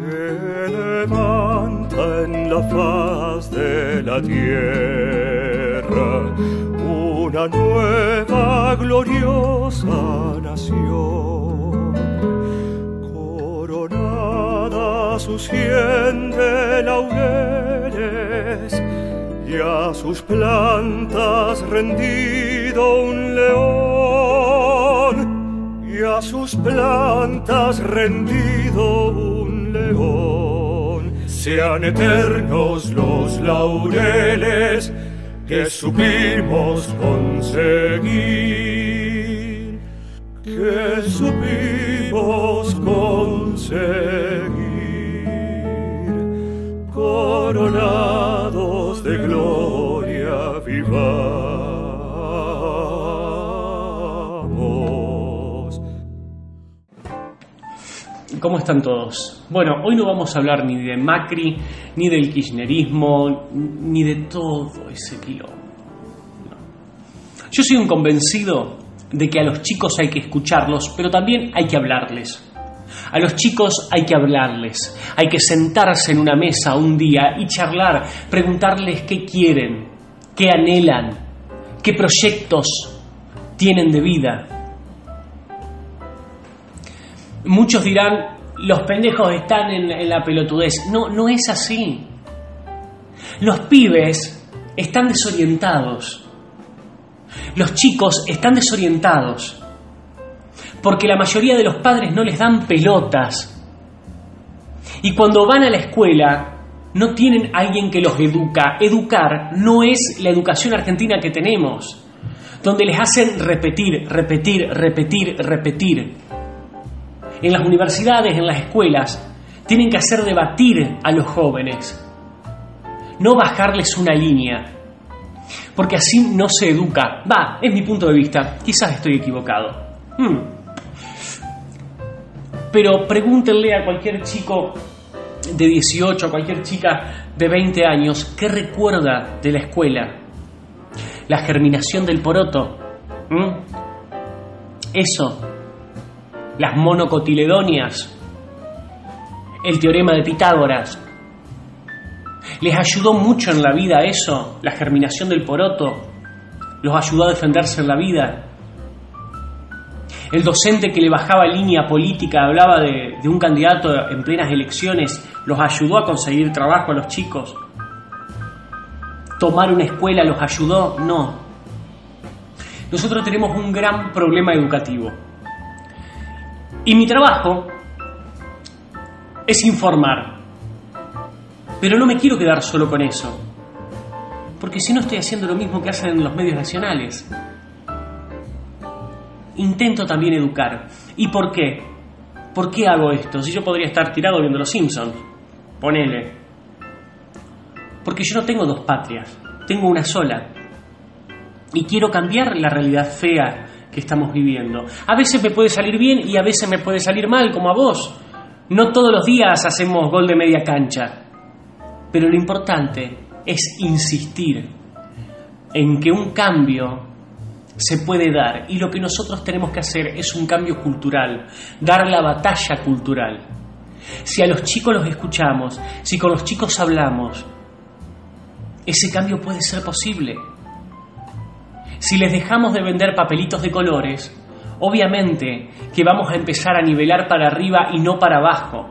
levanta en la faz de la tierra una nueva gloriosa nación. Coronada sus 100 de laureles y a sus plantas rendido un león, y a sus plantas rendido un león. Sean eternos los laureles que supimos conseguir, que supimos conseguir, coronados de gloria vivamos. ¿Cómo están todos? Bueno, hoy no vamos a hablar ni de Macri, ni del kirchnerismo, ni de todo ese quilombo. No. Yo soy un convencido de que a los chicos hay que escucharlos, pero también hay que hablarles. A los chicos hay que hablarles, hay que sentarse en una mesa un día y charlar, preguntarles qué quieren, qué anhelan, qué proyectos tienen de vida. Muchos dirán, los pendejos están en la pelotudez. No, no es así. Los pibes están desorientados. Los chicos están desorientados. Porque la mayoría de los padres no les dan pelotas. Y cuando van a la escuela, no tienen a alguien que los educa. Educar no es la educación argentina que tenemos, donde les hacen repetir. En las universidades, en las escuelas, tienen que hacer debatir a los jóvenes, no bajarles una línea, porque así no se educa. Es mi punto de vista, quizás estoy equivocado. Pero pregúntenle a cualquier chico de 18, a cualquier chica de 20 años, ¿qué recuerda de la escuela? La germinación del poroto. Eso. Las monocotiledonias, el teorema de Pitágoras. ¿Les ayudó mucho en la vida eso? La germinación del poroto. ¿Los ayudó a defenderse en la vida? El docente que le bajaba línea política, hablaba de un candidato en plenas elecciones, ¿los ayudó a conseguir trabajo a los chicos? ¿Tomar una escuela los ayudó? No. Nosotros tenemos un gran problema educativo. Y mi trabajo es informar. Pero no me quiero quedar solo con eso, porque si no estoy haciendo lo mismo que hacen en los medios nacionales. Intento también educar. ¿Y por qué? ¿Por qué hago esto? Si yo podría estar tirado viendo Los Simpsons. Ponele. Porque yo no tengo dos patrias, tengo una sola. Y quiero cambiar la realidad fea que estamos viviendo. A veces me puede salir bien y a veces me puede salir mal, como a vos. No todos los días hacemos gol de media cancha. Pero lo importante es insistir en que un cambio se puede dar, y lo que nosotros tenemos que hacer es un cambio cultural, dar la batalla cultural. Si a los chicos los escuchamos, si con los chicos hablamos, ese cambio puede ser posible. Si les dejamos de vender papelitos de colores, obviamente que vamos a empezar a nivelar para arriba y no para abajo.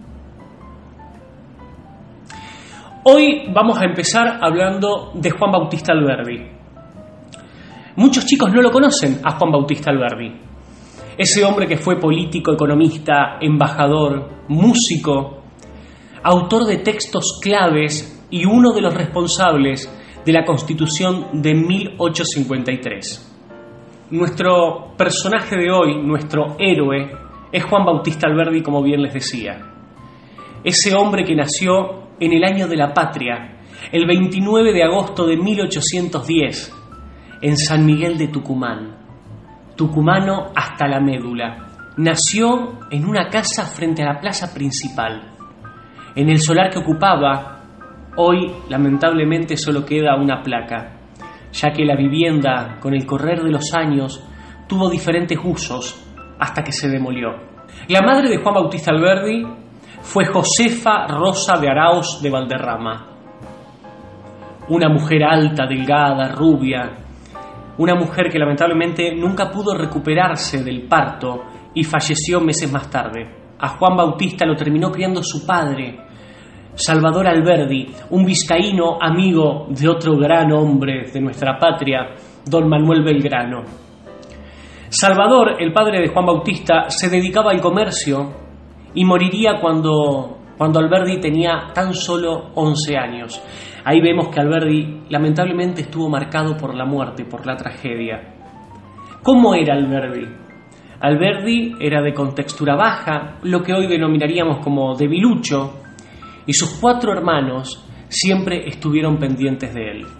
Hoy vamos a empezar hablando de Juan Bautista Alberdi. Muchos chicos no lo conocen a Juan Bautista Alberdi. Ese hombre que fue político, economista, embajador, músico, autor de textos claves y uno de los responsables de la Constitución de 1853. Nuestro personaje de hoy, nuestro héroe, es Juan Bautista Alberdi, como bien les decía. Ese hombre que nació en el año de la patria, el 29 de agosto de 1810, en San Miguel de Tucumán. Tucumano hasta la médula. Nació en una casa frente a la plaza principal. En el solar que ocupaba, hoy lamentablemente solo queda una placa, ya que la vivienda, con el correr de los años, tuvo diferentes usos hasta que se demolió. La madre de Juan Bautista Alberdi fue Josefa Rosa de Arauz de Valderrama. Una mujer alta, delgada, rubia, una mujer que lamentablemente nunca pudo recuperarse del parto y falleció meses más tarde. A Juan Bautista lo terminó criando su padre, Salvador Alberdi, un vizcaíno amigo de otro gran hombre de nuestra patria, don Manuel Belgrano. Salvador, el padre de Juan Bautista, se dedicaba al comercio y moriría cuando Alberdi tenía tan solo 11 años. Ahí vemos que Alberdi lamentablemente estuvo marcado por la muerte, por la tragedia. ¿Cómo era Alberdi? Alberdi era de contextura baja, lo que hoy denominaríamos como debilucho, y sus 4 hermanos siempre estuvieron pendientes de él.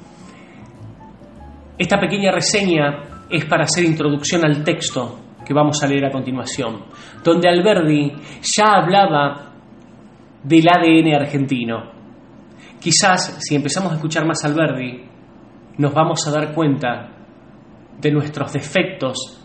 Esta pequeña reseña es para hacer introducción al texto que vamos a leer a continuación, donde Alberdi ya hablaba del ADN argentino. Quizás, si empezamos a escuchar más a Alberdi, nos vamos a dar cuenta de nuestros defectos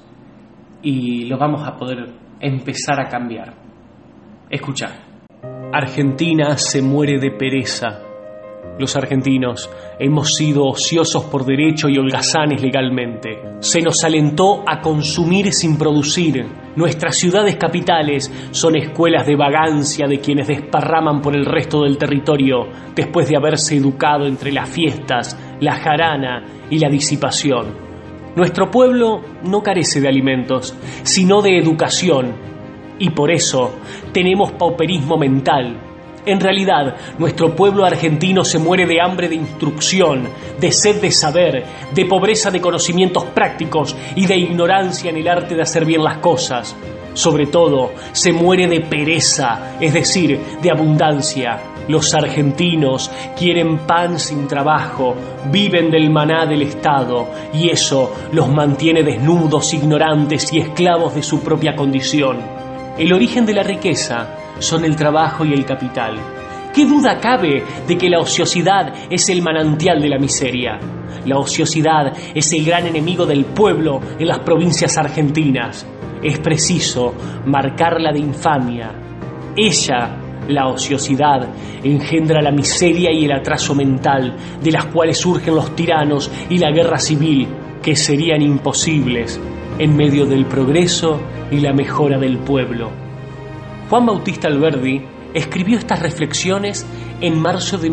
y los vamos a poder empezar a cambiar. Escuchad. Argentina se muere de pereza. Los argentinos hemos sido ociosos por derecho y holgazanes legalmente. Se nos alentó a consumir sin producir. Nuestras ciudades capitales son escuelas de vagancia de quienes desparraman por el resto del territorio después de haberse educado entre las fiestas, la jarana y la disipación. Nuestro pueblo no carece de alimentos, sino de educación. Y por eso tenemos pauperismo mental. En realidad, nuestro pueblo argentino se muere de hambre de instrucción, de sed de saber, de pobreza de conocimientos prácticos y de ignorancia en el arte de hacer bien las cosas. Sobre todo, se muere de pereza, es decir, de abundancia. Los argentinos quieren pan sin trabajo, viven del maná del Estado, y eso los mantiene desnudos, ignorantes y esclavos de su propia condición. El origen de la riqueza son el trabajo y el capital. ¿Qué duda cabe de que la ociosidad es el manantial de la miseria? La ociosidad es el gran enemigo del pueblo en las provincias argentinas. Es preciso marcarla de infamia. Ella, la ociosidad, engendra la miseria y el atraso mental, de las cuales surgen los tiranos y la guerra civil, que serían imposibles en medio del progreso y la mejora del pueblo. Juan Bautista Alberdi escribió estas reflexiones en marzo de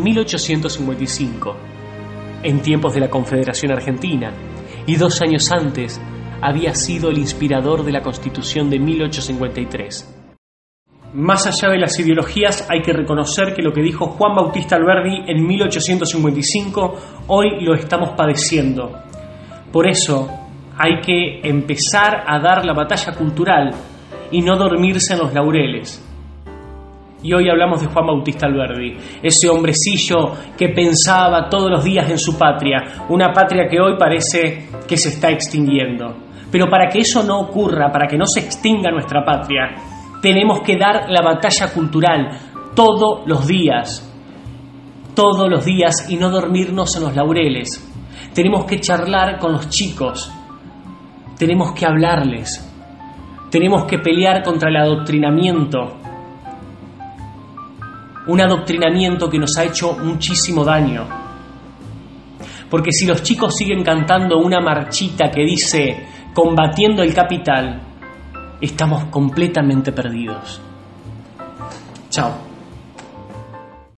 1855, en tiempos de la Confederación Argentina, y 2 años antes había sido el inspirador de la Constitución de 1853. Más allá de las ideologías, hay que reconocer que lo que dijo Juan Bautista Alberdi en 1855, hoy lo estamos padeciendo. Por eso hay que empezar a dar la batalla cultural y no dormirse en los laureles. Y hoy hablamos de Juan Bautista Alberdi, ese hombrecillo que pensaba todos los días en su patria, una patria que hoy parece que se está extinguiendo. Pero para que eso no ocurra, para que no se extinga nuestra patria, tenemos que dar la batalla cultural todos los días y no dormirnos en los laureles. Tenemos que charlar con los chicos, tenemos que hablarles, tenemos que pelear contra el adoctrinamiento, un adoctrinamiento que nos ha hecho muchísimo daño. Porque si los chicos siguen cantando una marchita que dice combatiendo el capital, estamos completamente perdidos. Chao.